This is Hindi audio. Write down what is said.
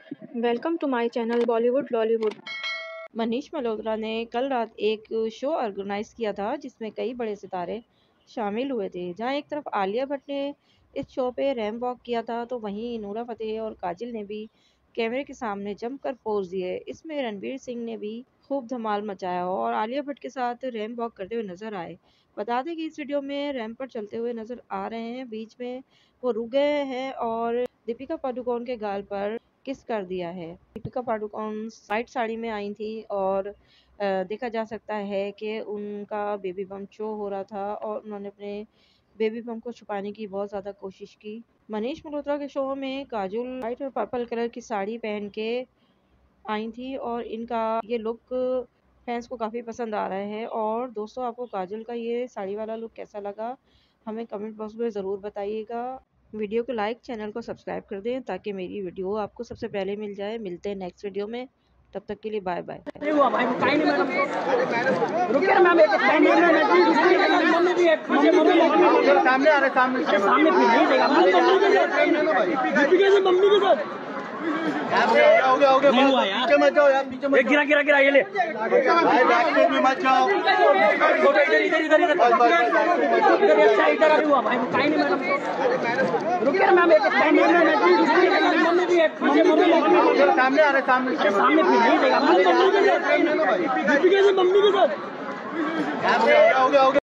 Welcome to my channel Bollywood Lollywood. Manish Malhotra ने कल रात एक शो ऑर्गेनाइज किया था जिसमें कई बड़े सितारे शामिल हुए थे। जहां एक तरफ आलिया भट्ट ने इस शो पे रैंप वॉक किया था तो वहीं नूरा फतेही और काजल ने भी कैमरे के सामने जमकर पोज दिए। इसमें रणवीर सिंह ने भी खूब धमाल मचाया और आलिया भट्ट के साथ रैंप वॉक करते हुए नजर आए। बता दें कि इस वीडियो में रैंप पर चलते हुए नजर आ रहे हैं, बीच में वो रुक गए हैं और दीपिका पादुकोण के गाल पर किस कर दिया है। दीपिका पादुकोण वाइट साड़ी में आई थी और देखा जा सकता है कि उनका बेबी बम्प शो हो रहा था और उन्होंने अपने बेबी बम्प को छुपाने की बहुत ज़्यादा कोशिश की। मनीष मल्होत्रा के शो में काजोल वाइट और पर्पल कलर की साड़ी पहन के आई थी और इनका ये लुक फैंस को काफ़ी पसंद आ रहा है। और दोस्तों, आपको काजोल का ये साड़ी वाला लुक कैसा लगा, हमें कमेंट बॉक्स में ज़रूर बताइएगा। वीडियो को लाइक, चैनल को सब्सक्राइब कर दें ताकि मेरी वीडियो आपको सबसे पहले मिल जाए। मिलते हैं नेक्स्ट वीडियो में, तब तक के लिए बाय बाय। गिरा ये ले मत जाओ। इधर हुआ भाई, काई नहीं मैडम, रुकिए मैम, सामने आ रहे, सामने नहीं देगा मम्मी के साथ।